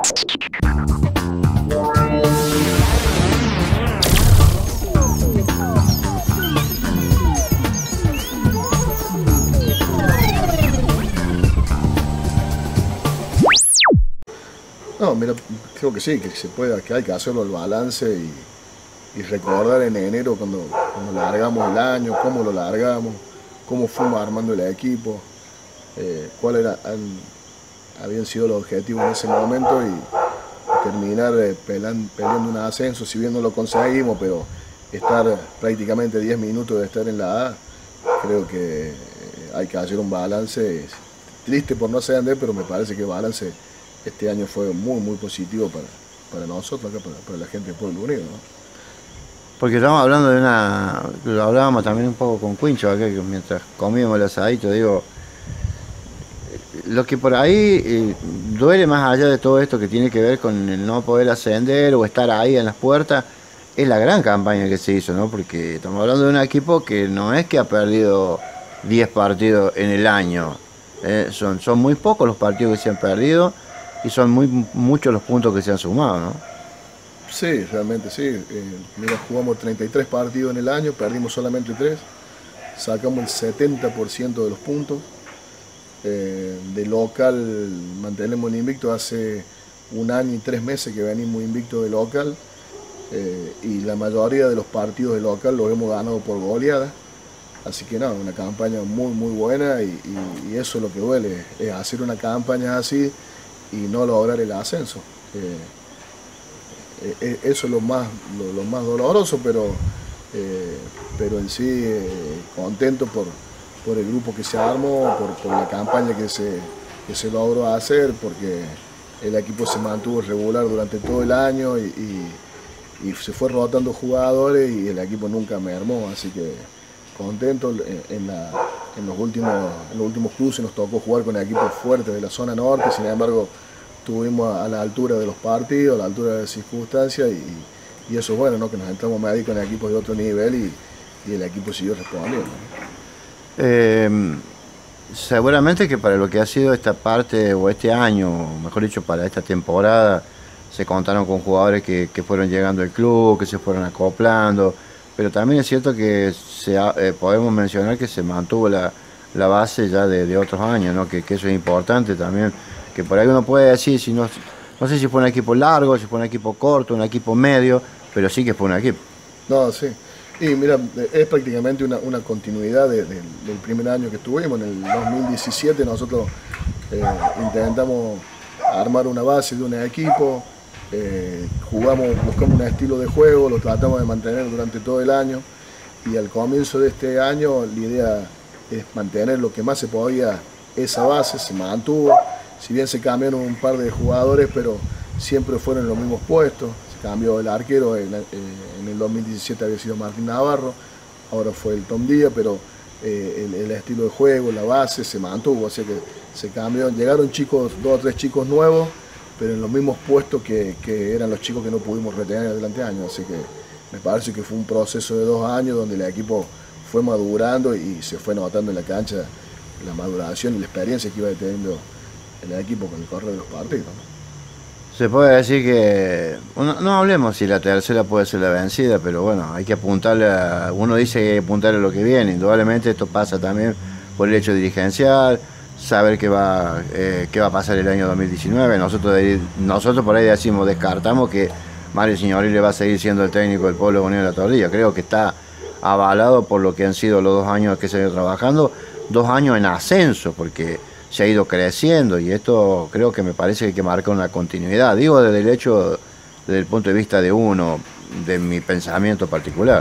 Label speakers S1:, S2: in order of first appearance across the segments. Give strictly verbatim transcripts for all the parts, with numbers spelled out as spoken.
S1: No, mira, creo que sí, que se puede, que hay que hacerlo el balance y, y recordar en enero cuando, cuando largamos el año, cómo lo largamos, cómo fuimos armando el equipo, eh, cuáles habían sido los objetivos en ese momento y terminar eh, pelan, peleando un ascenso, si bien no lo conseguimos, pero estar prácticamente diez minutos de estar en la A, creo que eh, hay que hacer un balance, triste por no ascender, pero me parece que el balance este año fue muy muy positivo para, para nosotros, acá, para, para la gente del Pueblo Unido, ¿no?
S2: Porque estamos hablando de una, lo hablábamos también un poco con Quincho acá, que mientras comíamos el asadito, digo, lo que por ahí eh, duele más allá de todo esto que tiene que ver con el no poder ascender o estar ahí en las puertas, es la gran campaña que se hizo, ¿no? Porque estamos hablando de un equipo que no es que ha perdido diez partidos en el año, eh, son, son muy pocos los partidos que se han perdido y son muy muchos los puntos que se han sumado, ¿no?
S1: Sí, realmente sí. Eh, mira, jugamos treinta y tres partidos en el año, perdimos solamente tres, sacamos el setenta por ciento de los puntos. Eh, de local mantenemos el invicto hace un año y tres meses que venimos invicto de local, eh, y la mayoría de los partidos de local los hemos ganado por goleada. Así que no, una campaña muy muy buena y, y, y eso es lo que duele, es hacer una campaña así y no lograr el ascenso. Eh, eh, eso es lo más, lo, lo más doloroso, pero, eh, pero en sí eh, contento por, por el grupo que se armó, por, por la campaña que se, que se logró hacer, porque el equipo se mantuvo regular durante todo el año y, y, y se fue rotando jugadores y el equipo nunca mermó, así que contento. En, en, la, en, los últimos, en los últimos cruces nos tocó jugar con equipos fuertes de la zona norte, sin embargo estuvimos a la altura de los partidos, a la altura de las circunstancias y, y eso es bueno, ¿no? Que nos entramos a medir con equipos de otro nivel y, y el equipo siguió respondiendo, ¿no?
S2: Eh, seguramente que para lo que ha sido esta parte o este año, mejor dicho para esta temporada, se contaron con jugadores que, que fueron llegando al club, que se fueron acoplando, pero también es cierto que se ha, eh, podemos mencionar que se mantuvo la, la base ya de, de otros años, ¿no? que, que eso es importante también, que por ahí uno puede decir, si no, no sé si fue un equipo largo, si fue un equipo corto, un equipo medio, pero sí que fue un equipo.
S1: No, sí. Y mira, es prácticamente una, una continuidad de, de, del primer año que estuvimos. En el dos mil diecisiete nosotros eh, intentamos armar una base de un equipo, eh, jugamos, buscamos un estilo de juego, lo tratamos de mantener durante todo el año y al comienzo de este año la idea es mantener lo que más se podía, esa base se mantuvo, si bien se cambiaron un par de jugadores, pero siempre fueron en los mismos puestos. Cambió el arquero, en, en el dos mil diecisiete había sido Martín Navarro, ahora fue el Tom Díaz, pero eh, el, el estilo de juego, la base se mantuvo, así que se cambió. Llegaron chicos, dos o tres chicos nuevos, pero en los mismos puestos que, que eran los chicos que no pudimos retener durante años, así que me parece que fue un proceso de dos años donde el equipo fue madurando y se fue notando en la cancha la maduración y la experiencia que iba teniendo el equipo con el correr de los partidos, ¿no?
S2: Se puede decir que, no, no hablemos si la tercera puede ser la vencida, pero bueno, hay que apuntarle a, uno dice que hay que apuntarle a lo que viene, indudablemente esto pasa también por el hecho dirigencial, saber qué va, eh, qué va a pasar el año dos mil diecinueve, nosotros, nosotros por ahí decimos, descartamos que Mario Signorile va a seguir siendo el técnico del Pueblo Unido de la Tordilla, creo que está avalado por lo que han sido los dos años que se ha ido trabajando, dos años en ascenso, porque se ha ido creciendo y esto creo que me parece que hay que marcar una continuidad, digo desde el hecho, desde el punto de vista de uno, de mi pensamiento particular.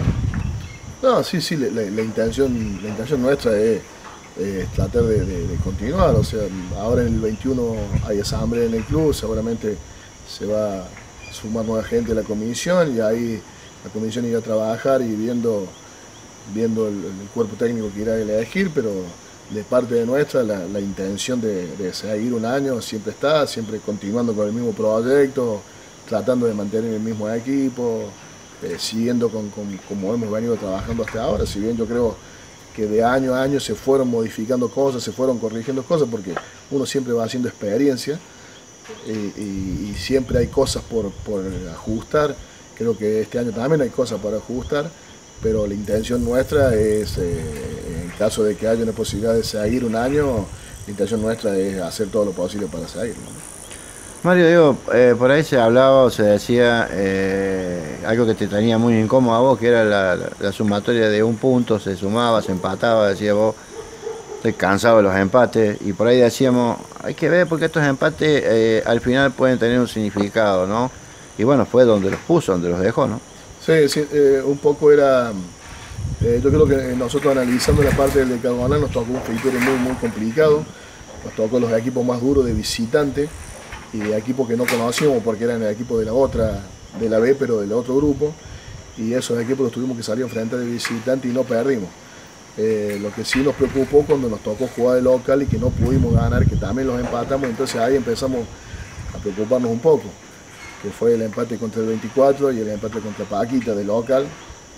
S1: No, sí, sí, la, la, la, intención, la intención nuestra es, es tratar de, de, de continuar, o sea, ahora en el veintiuno hay asamblea en el club, seguramente se va a sumar nueva gente a la comisión y ahí la comisión irá a trabajar y viendo, viendo el, el cuerpo técnico que irá a elegir, pero de parte de nuestra, la, la intención de, de seguir un año siempre está, siempre continuando con el mismo proyecto, tratando de mantener el mismo equipo, eh, siguiendo con, con, como hemos venido trabajando hasta ahora, si bien yo creo que de año a año se fueron modificando cosas, se fueron corrigiendo cosas, porque uno siempre va haciendo experiencia, y, y, y siempre hay cosas por, por ajustar. Creo que este año también hay cosas para ajustar, pero la intención nuestra es, eh, en caso de que haya una posibilidad de seguir un año, la intención nuestra es hacer todo lo posible para seguirlo, ¿no?
S2: Mario, digo, eh, por ahí se hablaba o se decía eh, algo que te tenía muy incómodo a vos, que era la, la, la sumatoria de un punto, se sumaba, se empataba, decía vos, estoy cansado de los empates, y por ahí decíamos, hay que ver porque estos empates eh, al final pueden tener un significado, ¿no? Y bueno, fue donde los puso, donde los dejó, ¿no?
S1: Sí, sí, eh, un poco era, eh, yo creo que nosotros analizando la parte del decagonal nos tocó un fixture muy, muy complicado, nos tocó los equipos más duros de visitante, y de equipos que no conocíamos porque eran el equipo de la otra, de la B, pero del otro grupo, y esos equipos los tuvimos que salir a enfrentar de visitante y no perdimos. Eh, lo que sí nos preocupó cuando nos tocó jugar de local y que no pudimos ganar, que también los empatamos, entonces ahí empezamos a preocuparnos un poco, que fue el empate contra el veinticuatro y el empate contra Paquita de local,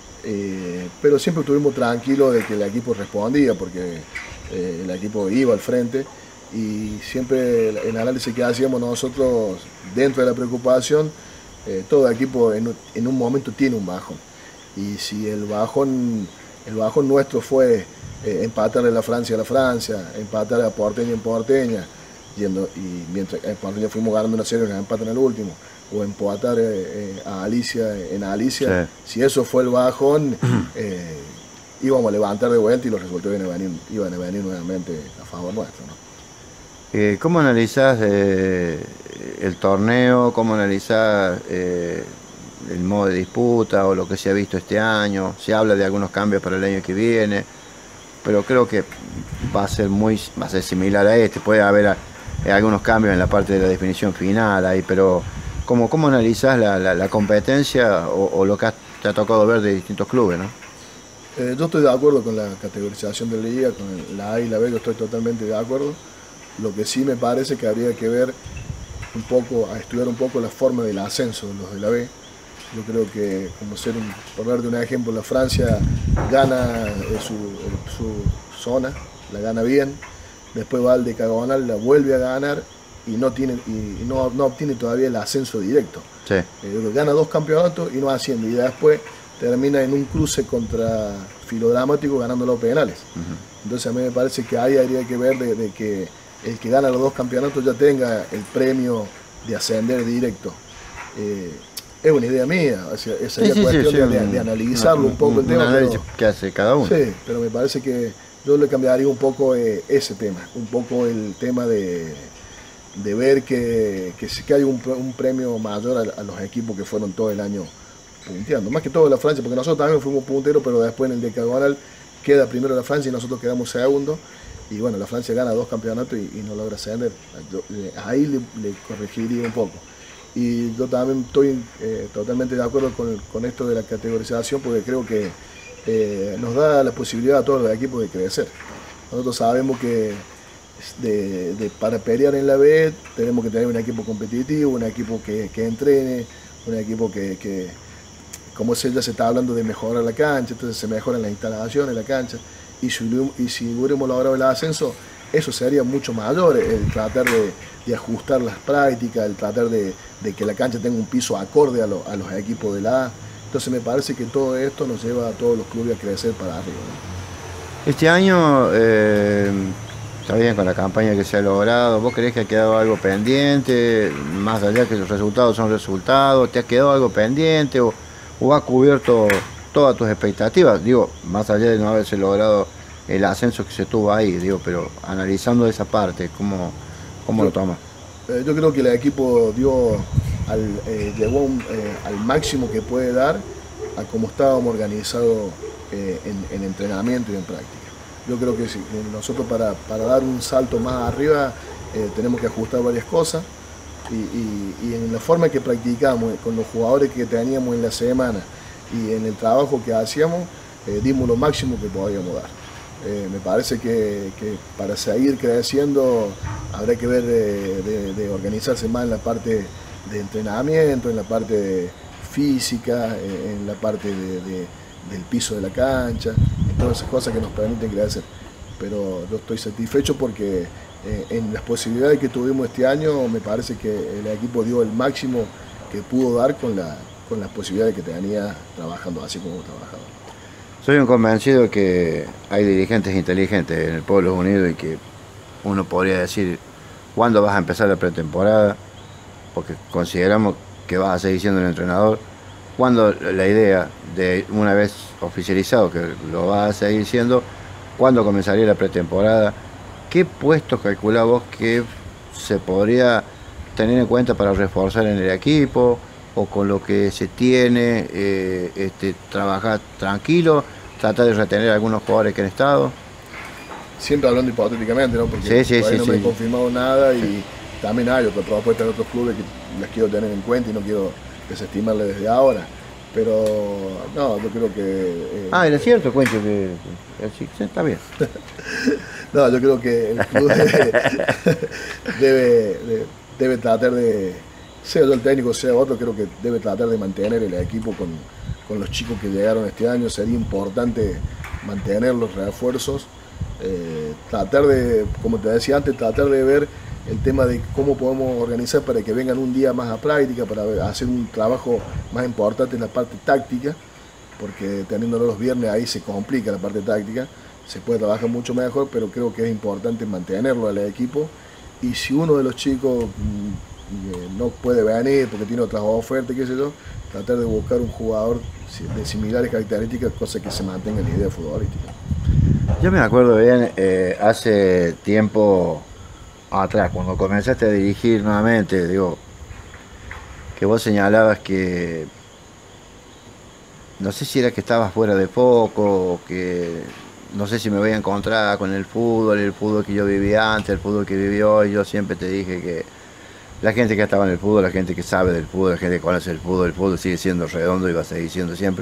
S1: eh, pero siempre estuvimos tranquilos de que el equipo respondía, porque eh, el equipo iba al frente, y siempre el análisis que hacíamos nosotros dentro de la preocupación, eh, todo equipo en, en un momento tiene un bajón, y si el bajón, el bajón nuestro fue eh, empatarle a la Francia a la Francia, empatar a Porteña en Porteña, yendo, y mientras en Porteña fuimos ganando una serie, nos empatan el último, o empatar eh, eh, a Alicia en Alicia, sí. Si eso fue el bajón, eh, íbamos a levantar de vuelta y los resultados iban a venir, iban a venir nuevamente a favor nuestro, ¿no?
S2: Eh, ¿Cómo analizás eh, el torneo? ¿Cómo analizás eh, el modo de disputa o lo que se ha visto este año? Se habla de algunos cambios para el año que viene, pero creo que va a ser muy va a ser similar a este. Puede haber a, eh, algunos cambios en la parte de la definición final ahí, pero ¿cómo, cómo analizás la, la, la competencia o, o lo que has, te ha tocado ver de distintos clubes, ¿no?
S1: Eh, yo estoy de acuerdo con la categorización de la liga, con la A y la B, yo estoy totalmente de acuerdo. Lo que sí me parece que habría que ver un poco, a estudiar un poco la forma del ascenso de los de la B. Yo creo que, como ser un, por darte un ejemplo, la Francia gana eh, su, su zona, la gana bien, después va al decagonal, la vuelve a ganar y no tiene y no, no obtiene todavía el ascenso directo.
S2: Sí.
S1: Eh, gana dos campeonatos y no asciende, y después termina en un cruce contra Filodramático ganando los penales. Uh-huh. Entonces a mí me parece que ahí habría que ver de, de que el que gana los dos campeonatos ya tenga el premio de ascender directo. Eh, es una idea mía, o sea, sería sí, sí, cuestión sí, de, de, de analizarlo un, un poco un, el tema.
S2: Pero, que hace cada uno.
S1: Sí, pero me parece que yo le cambiaría un poco eh, ese tema, un poco el tema de, de ver que, que, que hay un, un premio mayor a, a los equipos que fueron todo el año punteando. Más que todo la Francia, porque nosotros también fuimos punteros, pero después en el decagonal queda primero la Francia y nosotros quedamos segundos. Y bueno, la Francia gana dos campeonatos y, y no logra ascender. Ahí le, le corregiría un poco. Y yo también estoy eh, totalmente de acuerdo con, con esto de la categorización, porque creo que eh, nos da la posibilidad a todos los equipos de crecer. Nosotros sabemos que de, de, para pelear en la B tenemos que tener un equipo competitivo, un equipo que, que entrene, un equipo que, que como se, ya se está hablando de mejorar la cancha, entonces se mejoran las instalaciones, la cancha. Y si, y si hubiéramos logrado el ascenso, eso sería mucho mayor, el tratar de, de ajustar las prácticas, el tratar de, de que la cancha tenga un piso acorde a, lo, a los equipos de la A. Entonces me parece que todo esto nos lleva a todos los clubes a crecer para arriba, ¿no?
S2: Este año, eh, está bien con la campaña que se ha logrado, ¿vos creés que ha quedado algo pendiente? Más allá que los resultados son resultados, ¿te ha quedado algo pendiente o, o ha cubierto todas tus expectativas? Digo, más allá de no haberse logrado el ascenso que se tuvo ahí, digo, pero analizando esa parte, ¿cómo, cómo
S1: yo,
S2: lo tomas?
S1: Eh, yo creo que el equipo dio al, eh, llegó un, eh, al máximo que puede dar a cómo estábamos organizados eh, en, en entrenamiento y en práctica. Yo creo que si, nosotros para, para dar un salto más arriba eh, tenemos que ajustar varias cosas y, y, y en la forma que practicamos, con los jugadores que teníamos en la semana y en el trabajo que hacíamos, eh, dimos lo máximo que podíamos dar. Eh, me parece que, que para seguir creciendo habrá que ver de, de, de organizarse más en la parte de entrenamiento, en la parte física, en la parte de, de, del piso de la cancha, en todas esas cosas que nos permiten crecer. Pero yo estoy satisfecho porque eh, en las posibilidades que tuvimos este año, me parece que el equipo dio el máximo que pudo dar con, la, con las posibilidades que tenía trabajando así como trabajaba.
S2: Soy un convencido que hay dirigentes inteligentes en el Pueblo Unido y que uno podría decir cuándo vas a empezar la pretemporada, porque consideramos que vas a seguir siendo el entrenador, cuándo la idea de una vez oficializado que lo vas a seguir siendo, cuándo comenzaría la pretemporada, qué puestos calculás vos que se podría tener en cuenta para reforzar en el equipo, o con lo que se tiene, eh, este, trabajar tranquilo, tratar de retener a algunos jugadores que han estado.
S1: Siempre hablando hipotéticamente, ¿no? Porque
S2: sí, sí,
S1: todavía
S2: sí,
S1: no me
S2: sí.
S1: he confirmado nada y sí. También hay otras propuestas de otros clubes que las quiero tener en cuenta y no quiero desestimarlas desde ahora. Pero no, yo creo que... Eh,
S2: ah, era cierto, cuento que... Sí, está bien.
S1: No, yo creo que el club debe, debe, debe, debe tratar de, sea yo el técnico, sea otro, creo que debe tratar de mantener el equipo con, con los chicos que llegaron este año. Sería importante mantener los refuerzos, eh, tratar de, como te decía antes, tratar de ver el tema de cómo podemos organizar para que vengan un día más a práctica, para hacer un trabajo más importante en la parte táctica, porque teniéndolo los viernes ahí se complica la parte táctica. Se puede trabajar mucho mejor, pero creo que es importante mantenerlo al equipo. Y si uno de los chicos mmm, no puede venir porque tiene otras ofertas, qué sé yo, tratar de buscar un jugador de similares características, cosa que se mantenga en la idea futbolística.
S2: Yo me acuerdo bien, eh, hace tiempo atrás, cuando comenzaste a dirigir nuevamente, digo, que vos señalabas que, no sé si era que estabas fuera de foco, o que no sé si me voy a encontrar con el fútbol, el fútbol que yo vivía antes, el fútbol que viví hoy. Yo siempre te dije que la gente que estaba en el fútbol, la gente que sabe del fútbol, la gente que conoce el fútbol, el fútbol sigue siendo redondo y va a seguir siendo siempre.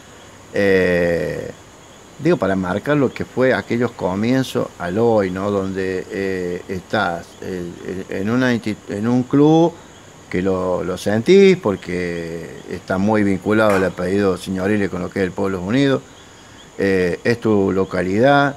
S2: Eh, digo, para marcar lo que fue aquellos comienzos al hoy, ¿no? Donde eh, estás eh, en, una, en un club que lo, lo sentís porque está muy vinculado el apellido Signorile con lo que es el Pueblo Unido. Eh, es tu localidad,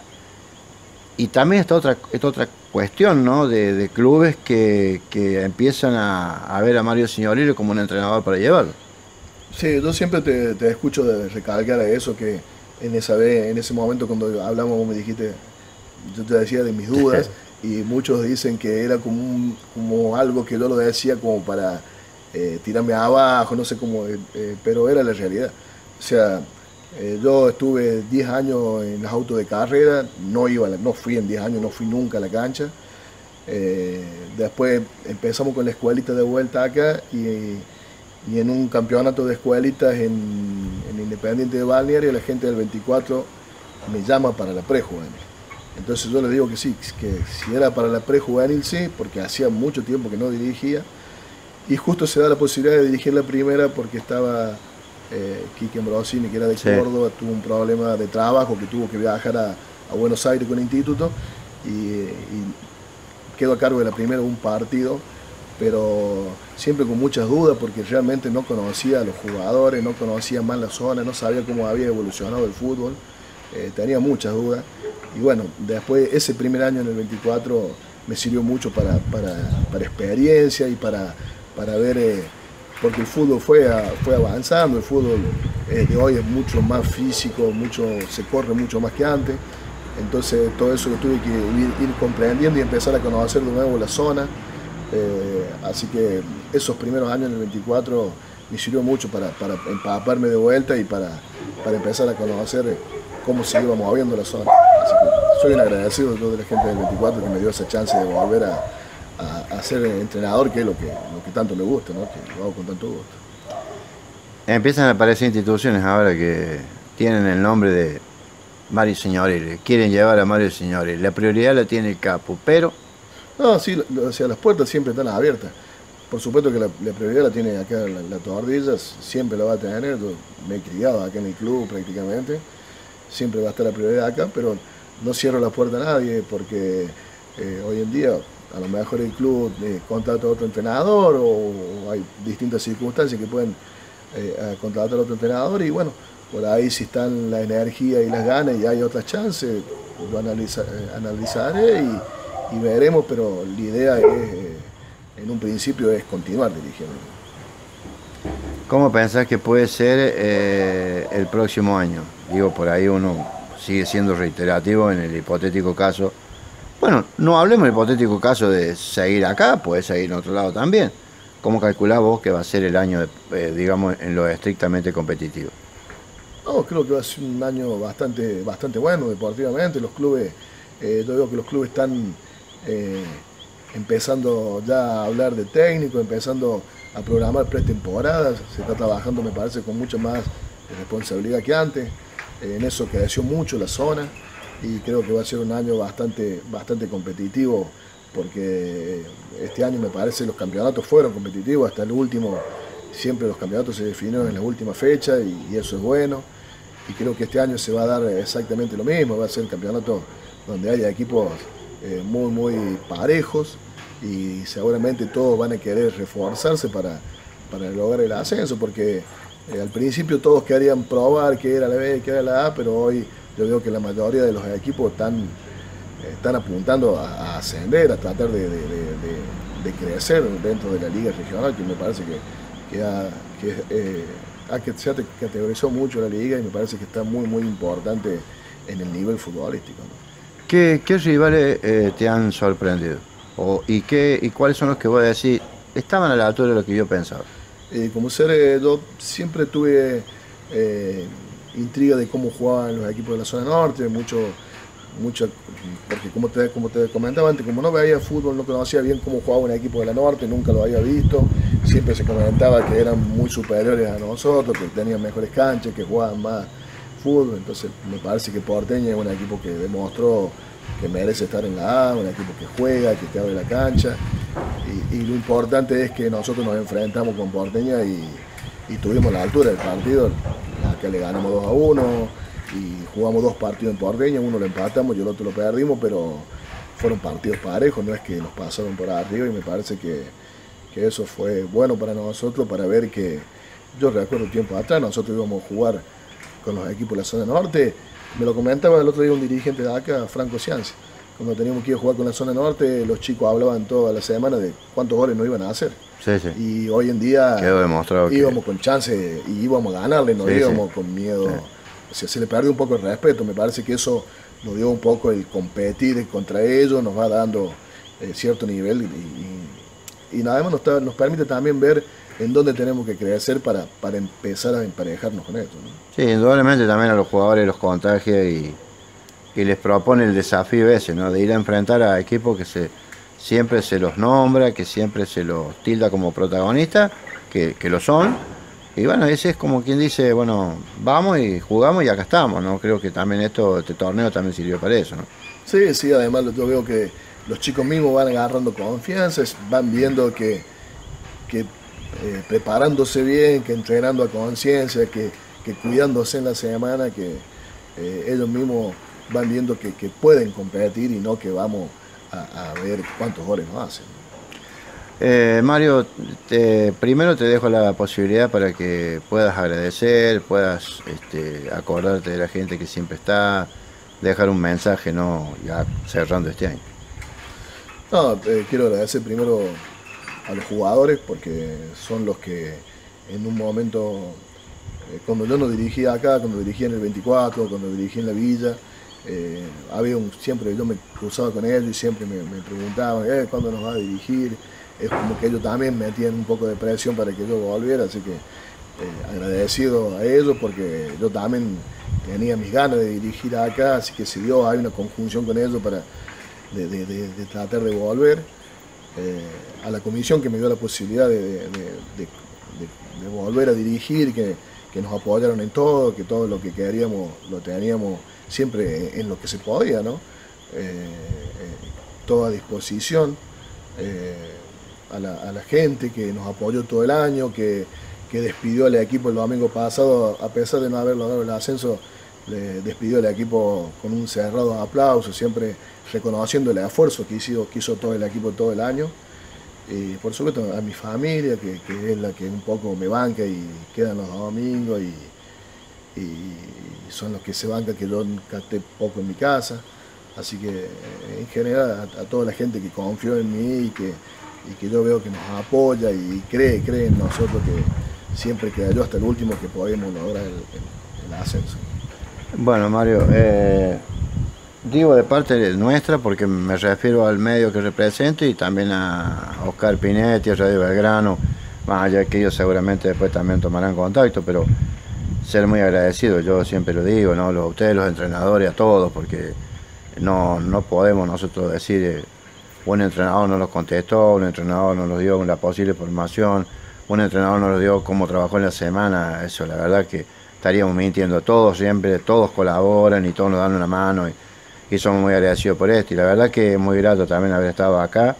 S2: y también está otra, esta otra cuestión, ¿no? de, de clubes que, que empiezan a, a ver a Mario Signorile como un entrenador para llevarlo.
S1: Sí, yo siempre te, te escucho de recalcar eso, que en esa vez, en ese momento cuando hablamos, vos me dijiste, yo te decía de mis dudas, y muchos dicen que era como, un, como algo que yo lo decía como para eh, tirarme abajo, no sé cómo, eh, pero era la realidad. O sea, Eh, yo estuve diez años en los autos de carrera, no, iba la, no fui en diez años, no fui nunca a la cancha. Eh, después empezamos con la escuelita de vuelta acá y, y en un campeonato de escuelitas en, en Independiente de Balneario, la gente del veinticuatro me llama para la prejuvenil. Entonces yo le digo que sí, que si era para la prejuvenil sí, porque hacía mucho tiempo que no dirigía. Y justo se da la posibilidad de dirigir la primera porque estaba... Eh, Quique Ambrosini, que era de sí. Córdoba, tuvo un problema de trabajo, que tuvo que viajar a, a Buenos Aires con el instituto y, y quedó a cargo de la primera un partido, pero siempre con muchas dudas porque realmente no conocía a los jugadores, no conocía más la zona, no sabía cómo había evolucionado el fútbol, eh, tenía muchas dudas. Y bueno, después ese primer año en el veinticuatro me sirvió mucho para, para, para experiencia y para, para ver... Eh, porque el fútbol fue, a, fue avanzando, el fútbol eh, de hoy es mucho más físico, mucho, se corre mucho más que antes, entonces todo eso lo tuve que ir, ir comprendiendo y empezar a conocer de nuevo la zona, eh, así que esos primeros años en el veinticuatro me sirvió mucho para, para empaparme de vuelta y para, para empezar a conocer cómo se iba moviendo la zona, así que soy un agradecido de la gente del veinticuatro que me dio esa chance de volver a A, a ser entrenador, que es lo que, lo que tanto me gusta, ¿no? Que lo hago con tanto gusto.
S2: Empiezan a aparecer instituciones ahora que tienen el nombre de Mario Signorile, quieren llevar a Mario Signorile, la prioridad la tiene el capo, pero...
S1: No, sí, o sea, las puertas siempre están abiertas. Por supuesto que la, la prioridad la tiene acá la, la Tordilla, siempre la va a tener, yo me he criado acá en el club prácticamente, siempre va a estar la prioridad acá, pero no cierro la puerta a nadie porque eh, hoy en día... a lo mejor el club eh, contrata a otro entrenador o, o hay distintas circunstancias que pueden eh, contratar a otro entrenador y bueno, por ahí si están la energía y las ganas y hay otras chances, lo analiza, eh, analizaré y, y veremos, pero la idea es, eh, en un principio es continuar dirigiendo.
S2: ¿Cómo pensás que puede ser eh, el próximo año? Digo, por ahí uno sigue siendo reiterativo en el hipotético caso. Bueno, no hablemos del hipotético caso de seguir acá, puede seguir en otro lado también. ¿Cómo calculás vos que va a ser el año, eh, digamos, en lo estrictamente competitivo?
S1: No, creo que va a ser un año bastante, bastante bueno deportivamente. Los clubes, eh, yo veo que los clubes están eh, empezando ya a hablar de técnico, empezando a programar pretemporadas. Se está trabajando, me parece, con mucha más responsabilidad que antes. Eh, en eso creció mucho la zona y creo que va a ser un año bastante, bastante competitivo, porque este año me parece los campeonatos fueron competitivos hasta el último. Siempre los campeonatos se definieron en la última fecha y, y eso es bueno. Y creo que este año se va a dar exactamente lo mismo. Va a ser un campeonato donde haya equipos eh, muy, muy parejos y seguramente todos van a querer reforzarse para, para lograr el ascenso, porque eh, al principio todos querían probar qué era la B, qué era la A, pero hoy yo veo que la mayoría de los equipos están, están apuntando a, a ascender, a tratar de, de, de, de, de crecer dentro de la liga regional, que me parece que que, ha, que eh, ha, que se ha categorizado mucho la liga y me parece que está muy muy importante en el nivel futbolístico, ¿no?
S2: ¿Qué, qué rivales eh, te han sorprendido? O, y, qué, ¿Y cuáles son los que voy a decir estaban a la altura de lo que yo pensaba?
S1: Eh, como ser, eh, yo siempre tuve eh, intriga de cómo jugaban los equipos de la zona norte, mucho, mucho porque como te, como te comentaba antes, como no veía fútbol, no conocía bien cómo jugaba un equipo de la norte, nunca lo había visto. Siempre se comentaba que eran muy superiores a nosotros, que tenían mejores canchas, que jugaban más fútbol. Entonces me parece que Porteña es un equipo que demostró que merece estar en la A, un equipo que juega, que te abre la cancha. Y, y lo importante es que nosotros nos enfrentamos con Porteña y, y tuvimos la altura del partido. Acá le ganamos dos a uno y jugamos dos partidos en Porteña, uno lo empatamos y el otro lo perdimos, pero fueron partidos parejos, no es que nos pasaron por arriba, y me parece que que eso fue bueno para nosotros, para ver que, yo recuerdo tiempo atrás, nosotros íbamos a jugar con los equipos de la zona norte. Me lo comentaba el otro día un dirigente de acá, Franco Cianci, cuando teníamos que ir a jugar con la zona norte, los chicos hablaban toda la semana de cuántos goles nos iban a hacer.
S2: Sí, sí.
S1: Y hoy en día
S2: quedó demostrado
S1: íbamos
S2: que...
S1: con chance y íbamos a ganarle, no sí, íbamos sí. con miedo. Sí. O sea, se le perdió un poco el respeto. Me parece que eso nos dio un poco el competir contra ellos, nos va dando eh, cierto nivel y, y, y nada más nos, nos permite también ver en dónde tenemos que crecer para, para empezar a emparejarnos con esto, ¿no?
S2: Sí, indudablemente también a los jugadores los contagia y, y les propone el desafío ese, ¿no? De ir a enfrentar a equipos que se siempre se los nombra, que siempre se los tilda como protagonistas, que, que lo son. Y bueno, ese es como quien dice, bueno, vamos y jugamos y acá estamos, ¿no? Creo que también esto, este torneo también sirvió para eso, ¿no?
S1: Sí, sí, además yo veo que los chicos mismos van agarrando confianza, van viendo que, que eh, preparándose bien, que entrenando a conciencia, que, que cuidándose en la semana, que eh, ellos mismos van viendo que, que pueden competir y no que vamos a, a ver cuántos goles nos hacen.
S2: Eh, Mario, te, primero te dejo la posibilidad para que puedas agradecer, puedas este, acordarte de la gente que siempre está, dejar un mensaje, ¿no? Ya cerrando este año.
S1: No, eh, quiero agradecer primero a los jugadores porque son los que en un momento, eh, cuando yo no dirigía acá, cuando dirigía en el veinticuatro, cuando dirigía en la Villa, eh, había un, siempre yo me cruzaba con ellos y siempre me, me preguntaban, eh, ¿cuándo nos va a dirigir? Es como que ellos también metían un poco de presión para que yo volviera, así que eh, agradecido a ellos porque yo también tenía mis ganas de dirigir acá, así que si Dios hay una conjunción con ellos para de, de, de, de tratar de volver. Eh, a la comisión que me dio la posibilidad de, de, de, de, de volver a dirigir, que, que nos apoyaron en todo, que todo lo que queríamos lo teníamos siempre en lo que se podía, ¿no? Eh, eh, toda disposición. Eh, A la, a la gente que nos apoyó todo el año, que, que despidió al equipo el domingo pasado, a pesar de no haber logrado el ascenso, le despidió al equipo con un cerrado aplauso, siempre reconociendo el esfuerzo que hizo, que hizo todo el equipo todo el año. Y por supuesto a mi familia, que, que es la que un poco me banca y quedan los domingos, y, y son los que se bancan que yo capté poco en mi casa. Así que eh, en general a, a toda la gente que confió en mí y que, y que yo veo que nos apoya y cree, cree en nosotros, que siempre creyó hasta el último que podemos lograr el, el, el ascenso.
S2: Bueno, Mario, eh, digo de parte nuestra porque me refiero al medio que represento y también a Oscar Pinetti, a Radio Belgrano, más allá que ellos seguramente después también tomarán contacto, pero ser muy agradecido, yo siempre lo digo, ¿no? A ustedes, los entrenadores, a todos, porque no, no podemos nosotros decir eh, un entrenador no nos contestó, un entrenador no nos dio la posible formación, un entrenador no nos dio cómo trabajó en la semana, eso la verdad que estaríamos mintiendo. Todos siempre, todos colaboran y todos nos dan una mano y, y somos muy agradecidos por esto, y la verdad que es muy grato también haber estado acá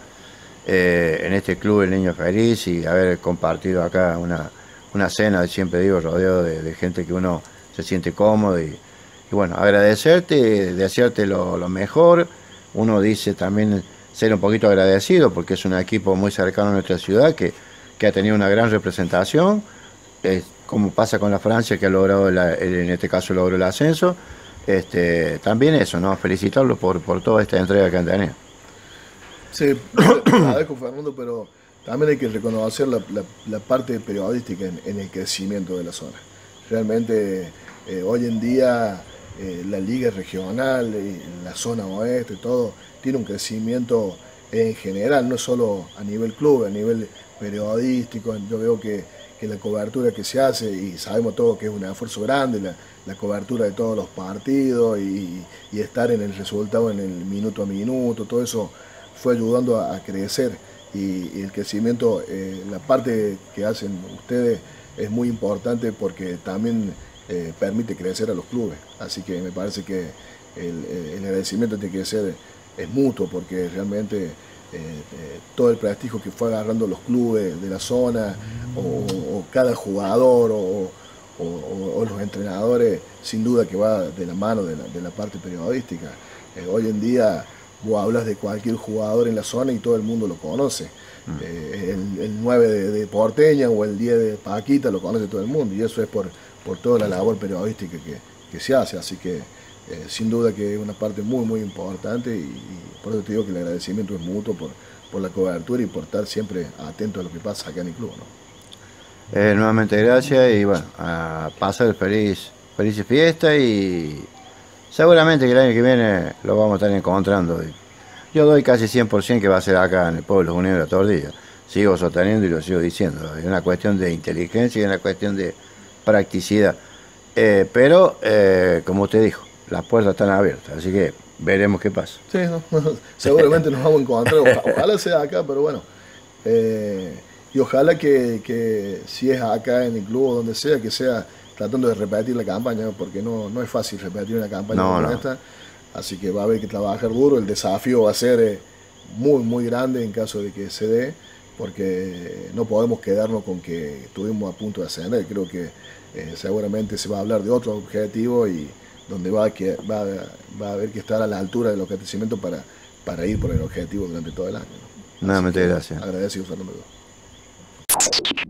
S2: eh, en este club El Niño Feliz y haber compartido acá una, una cena, siempre digo, rodeado de, de gente que uno se siente cómodo y, y bueno, agradecerte, desearte lo, lo mejor. Uno dice también ser un poquito agradecido porque es un equipo muy cercano a nuestra ciudad que, que ha tenido una gran representación, eh, como pasa con la Francia, que ha logrado, la, en este caso logró el ascenso. Este, también eso, ¿no? Felicitarlos por, por toda esta entrega que han tenido.
S1: Sí, agradezco, Fernando, pero también hay que reconocer la, la, la parte periodística en, en el crecimiento de la zona. Realmente eh, hoy en día eh, la liga regional, eh, la zona oeste, todo, tiene un crecimiento en general, no solo a nivel club, a nivel periodístico. Yo veo que, que la cobertura que se hace, y sabemos todos que es un esfuerzo grande, la, la cobertura de todos los partidos y, y estar en el resultado en el minuto a minuto, todo eso fue ayudando a, a crecer, y, y el crecimiento, eh, la parte que hacen ustedes es muy importante porque también eh, permite crecer a los clubes, así que me parece que el, el agradecimiento tiene que ser es mutuo, porque realmente eh, eh, todo el prestigio que fue agarrando los clubes de la zona o, o cada jugador o, o, o los entrenadores, sin duda que va de la mano de la, de la parte periodística. Eh, hoy en día vos hablas de cualquier jugador en la zona y todo el mundo lo conoce. Mm. Eh, el, el nueve de, de Porteña o el diez de Paquita lo conoce todo el mundo, y eso es por, por toda la labor periodística que, que se hace, así que eh, sin duda que es una parte muy muy importante, y, y por eso te digo que el agradecimiento es mutuo por, por la cobertura y por estar siempre atento a lo que pasa acá en el club, ¿no?
S2: Eh, nuevamente gracias y bueno, a pasar feliz, feliz fiesta, y seguramente que el año que viene lo vamos a estar encontrando. Yo doy casi cien por ciento que va a ser acá en el Pueblo Unido de la Tordilla. Sigo sosteniendo y lo sigo diciendo. Es una cuestión de inteligencia y una cuestión de practicidad. Eh, pero, eh, como usted dijo, las puertas están abiertas, así que veremos qué pasa.
S1: Sí, no, no, seguramente nos vamos a encontrar. Ojalá, ojalá sea acá, pero bueno. Eh, y ojalá que, que si es acá en el club o donde sea, que sea tratando de repetir la campaña, porque no, no es fácil repetir una campaña
S2: no,
S1: como
S2: no.
S1: esta, así que va a haber que trabajar duro. El desafío va a ser eh, muy muy grande en caso de que se dé, porque no podemos quedarnos con que estuvimos a punto de ascender. Creo que eh, seguramente se va a hablar de otros objetivos, y donde va a, que, va, va a haber que estar a la altura del acontecimiento para, para ir por el objetivo durante todo el año, ¿no?
S2: Nuevamente gracias.
S1: Agradecido, Fernando.